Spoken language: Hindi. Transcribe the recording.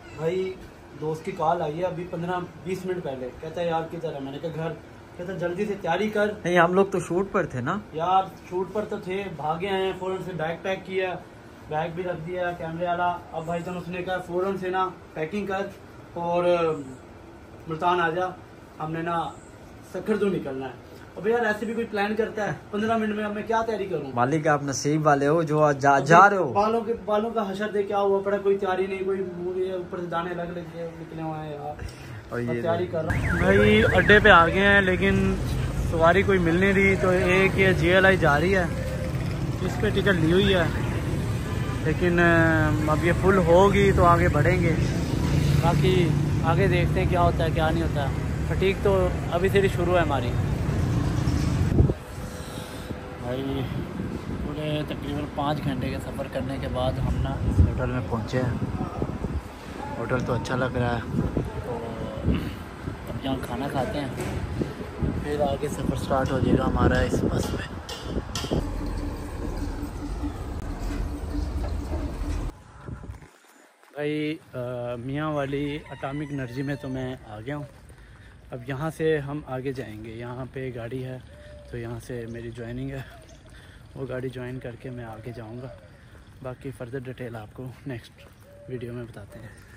भाई दोस्त की कॉल आई है अभी 15-20 मिनट पहले, कहता है यार किधर है। मैंने कहा घर। कहता जल्दी से तैयारी कर। नहीं, हम लोग तो शूट पर थे ना यार शूट पर तो थे, भागे आए हैं, फौरन से बैग पैक किया, बैग भी रख दिया कैमरे वाला। अब भाई जान उसने कहा फौरन से ना पैकिंग कर और मुल्तान आ जा, हमने ना सखरदू निकलना है। अब यार ऐसे भी कोई प्लान करता है 15 मिनट में, अब मैं क्या तैयारी करूँ। मालिक आप नसीब वाले हो जो आज जा रहे हो। बालों का हशर दे क्या हुआ पड़ा, कोई तैयारी नहीं, कोई मूवी ऊपर से दाने अलग निकले हुए हैं यार। और ये तैयारी कर रहा हूँ भाई। अड्डे पे आ गए हैं लेकिन सवारी कोई मिल नहीं रही, तो एक ये GLI जा रही है, इस पे टिकट ली हुई है, लेकिन अब ये फुल होगी तो आगे बढ़ेंगे। बाकी आगे देखते हैं क्या होता है क्या नहीं होता है। फटीक तो अभी से ही शुरू है हमारी। भाई पूरे तकरीबन 5 घंटे के सफ़र करने के बाद हम ना इस होटल में पहुँचे हैं। होटल तो अच्छा लग रहा है, तो अब यहाँ खाना खाते हैं, फिर आगे सफ़र स्टार्ट हो जाएगा हमारा इस बस में। भाई मियाँ वाली एटॉमिक एनर्जी में तो मैं आ गया हूँ। अब यहाँ से हम आगे जाएंगे, यहाँ पे गाड़ी है तो यहाँ से मेरी ज्वाइनिंग है, वो गाड़ी ज्वाइन करके मैं आगे जाऊँगा। बाकी फ़र्दर डिटेल आपको नेक्स्ट वीडियो में बताते हैं।